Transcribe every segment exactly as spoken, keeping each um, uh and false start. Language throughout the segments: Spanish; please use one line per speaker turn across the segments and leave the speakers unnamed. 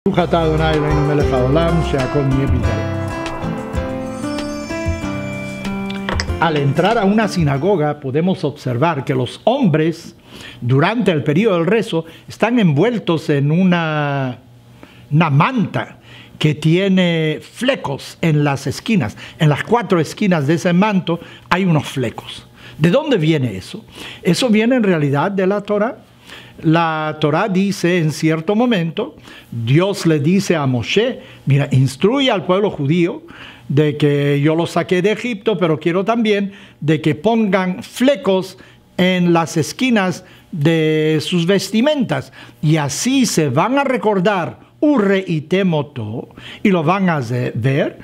Al entrar a una sinagoga podemos observar que los hombres durante el periodo del rezo están envueltos en una, una manta que tiene flecos en las esquinas. En las cuatro esquinas de ese manto hay unos flecos. ¿De dónde viene eso? Eso viene en realidad de la Torá. La Torá dice en cierto momento, Dios le dice a Moshe, mira, instruye al pueblo judío de que yo los saqué de Egipto, pero quiero también de que pongan flecos en las esquinas de sus vestimentas, y así se van a recordar Urre y Temoto, y lo van a ver,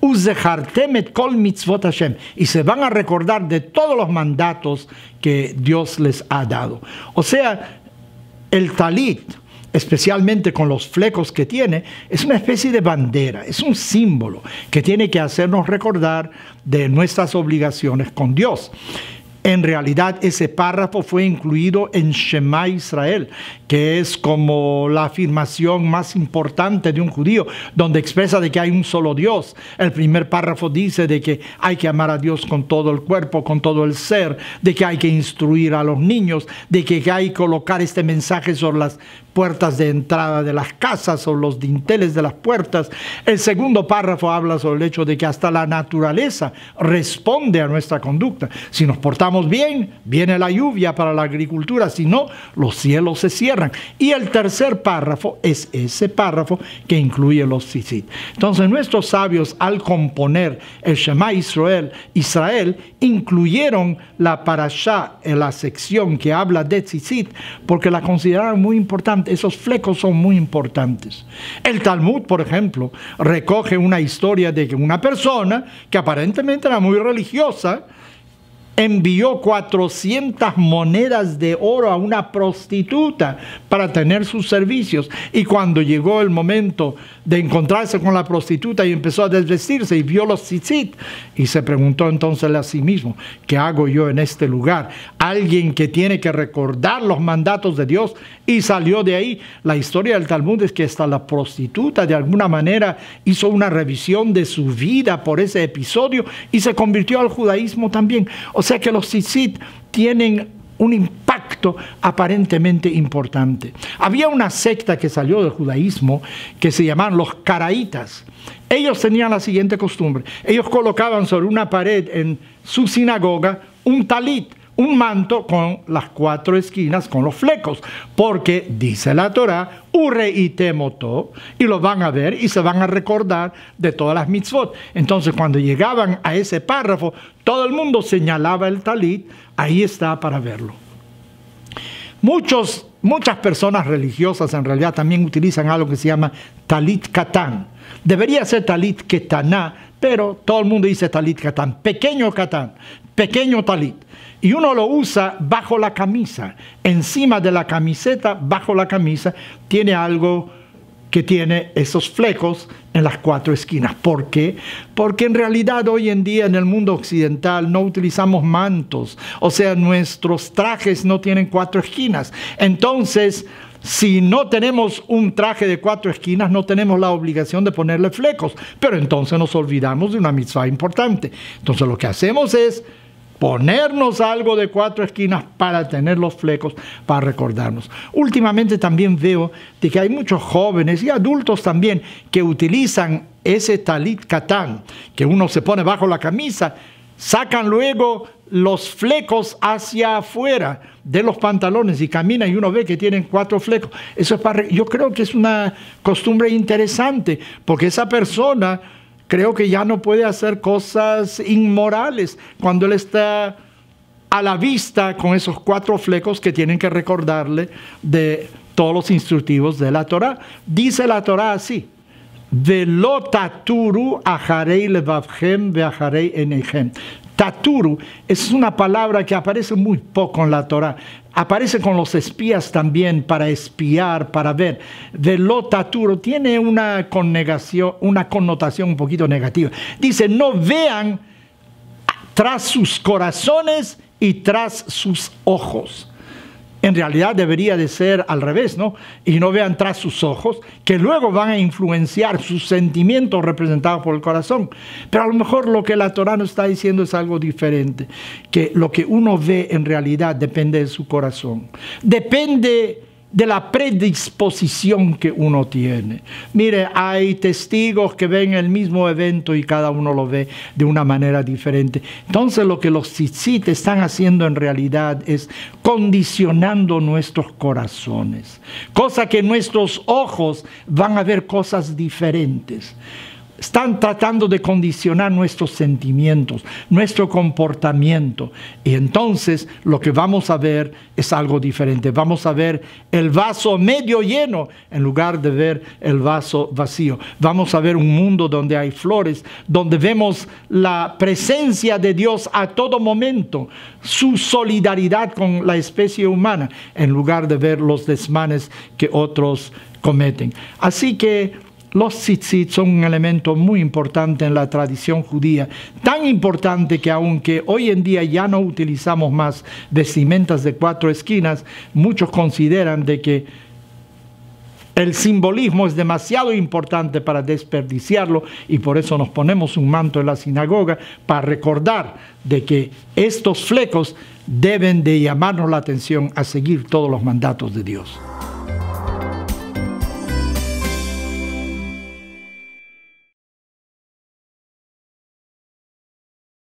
y se van a recordar de todos los mandatos que Dios les ha dado. O sea, el talit, especialmente con los flecos que tiene, es una especie de bandera, es un símbolo que tiene que hacernos recordar de nuestras obligaciones con Dios. En realidad, ese párrafo fue incluido en Shema Israel, que es como la afirmación más importante de un judío, donde expresa de que hay un solo Dios. El primer párrafo dice de que hay que amar a Dios con todo el cuerpo, con todo el ser, de que hay que instruir a los niños, de que hay que colocar este mensaje sobre las puertas de entrada de las casas o los dinteles de las puertas. El segundo párrafo habla sobre el hecho de que hasta la naturaleza responde a nuestra conducta. Si nos portamos bien, viene la lluvia para la agricultura, si no, los cielos se cierran. Y el tercer párrafo es ese párrafo que incluye los tzitzit. Entonces nuestros sabios, al componer el Shema Israel, Israel incluyeron la parashá en la sección que habla de tzitzit, porque la consideraron muy importante. Esos flecos son muy importantes. El Talmud, por ejemplo, recoge una historia de que una persona que aparentemente era muy religiosa envió cuatrocientas monedas de oro a una prostituta para tener sus servicios, y cuando llegó el momento de encontrarse con la prostituta y empezó a desvestirse y vio los tzitzit, y se preguntó entonces a sí mismo, ¿qué hago yo en este lugar? Alguien que tiene que recordar los mandatos de Dios, y salió de ahí. La historia del Talmud es que hasta la prostituta de alguna manera hizo una revisión de su vida por ese episodio y se convirtió al judaísmo también. O sea que los tzitzit tienen un impacto aparentemente importante. Había una secta que salió del judaísmo que se llamaban los caraítas. Ellos tenían la siguiente costumbre. Ellos colocaban sobre una pared en su sinagoga un talit, un manto con las cuatro esquinas, con los flecos, porque dice la Torá, Urre y Temoto, y lo van a ver y se van a recordar de todas las mitzvot. Entonces, cuando llegaban a ese párrafo, todo el mundo señalaba el talit, ahí está para verlo. Muchos, muchas personas religiosas en realidad también utilizan algo que se llama talit katán. Debería ser talit ketaná, pero todo el mundo dice talit katán, pequeño katán, pequeño talit. Y uno lo usa bajo la camisa, encima de la camiseta, bajo la camisa, tiene algo que tiene esos flecos en las cuatro esquinas. ¿Por qué? Porque en realidad hoy en día en el mundo occidental no utilizamos mantos, o sea, nuestros trajes no tienen cuatro esquinas. Entonces, si no tenemos un traje de cuatro esquinas, no tenemos la obligación de ponerle flecos, pero entonces nos olvidamos de una mitzvah importante. Entonces lo que hacemos es ponernos algo de cuatro esquinas para tener los flecos, para recordarnos. Últimamente también veo de que hay muchos jóvenes y adultos también que utilizan ese talit katán, que uno se pone bajo la camisa, sacan luego los flecos hacia afuera de los pantalones y caminan y uno ve que tienen cuatro flecos. Eso es para, yo creo que es una costumbre interesante, porque esa persona creo que ya no puede hacer cosas inmorales cuando él está a la vista con esos cuatro flecos que tienen que recordarle de todos los instructivos de la Torá. Dice la Torá así: Velo taturu acharei levavchem veacharei enechem. Taturu es una palabra que aparece muy poco en la Torá. Aparece con los espías también, para espiar, para ver. Velo taturu tiene una connotación, una connotación un poquito negativa. Dice, no vean tras sus corazones y tras sus ojos. En realidad debería de ser al revés, ¿no? Y no vean tras sus ojos, que luego van a influenciar sus sentimientos representados por el corazón. Pero a lo mejor lo que la Torá nos está diciendo es algo diferente, que lo que uno ve en realidad depende de su corazón. Depende de la predisposición que uno tiene. Mire, hay testigos que ven el mismo evento y cada uno lo ve de una manera diferente. Entonces lo que los tzitzit están haciendo en realidad es condicionando nuestros corazones, cosa que nuestros ojos van a ver cosas diferentes. Están tratando de condicionar nuestros sentimientos, nuestro comportamiento. Y entonces lo que vamos a ver es algo diferente. Vamos a ver el vaso medio lleno en lugar de ver el vaso vacío. Vamos a ver un mundo donde hay flores, donde vemos la presencia de Dios a todo momento, su solidaridad con la especie humana, en lugar de ver los desmanes que otros cometen. Así que los tzitzit son un elemento muy importante en la tradición judía, tan importante que aunque hoy en día ya no utilizamos más vestimentas de cuatro esquinas, muchos consideran de que el simbolismo es demasiado importante para desperdiciarlo y por eso nos ponemos un manto en la sinagoga para recordar de que estos flecos deben de llamarnos la atención a seguir todos los mandatos de Dios.